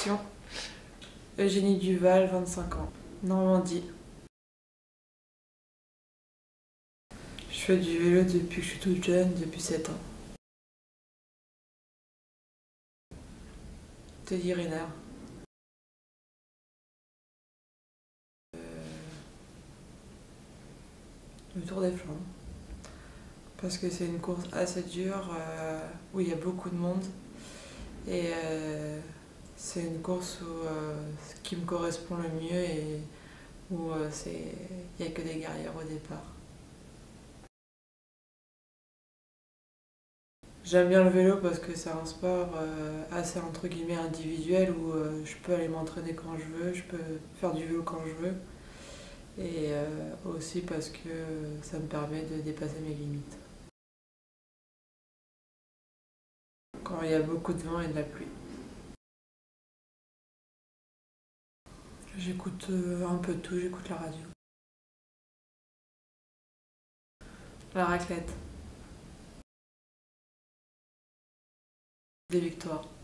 Prédilection. Eugénie Duval, 25 ans. Normandie. Je fais du vélo depuis que je suis toute jeune, depuis 7 ans. Teddy Riner. Le Tour des Flandres. Parce que c'est une course assez dure où il y a beaucoup de monde. Et c'est une course ce qui me correspond le mieux et où il n'y a que des guerrières au départ. J'aime bien le vélo parce que c'est un sport assez entre guillemets individuel où je peux aller m'entraîner quand je veux, je peux faire du vélo quand je veux. Et aussi parce que ça me permet de dépasser mes limites. Quand il y a beaucoup de vent et de la pluie. J'écoute un peu de tout, j'écoute la radio. La raclette. Des victoires.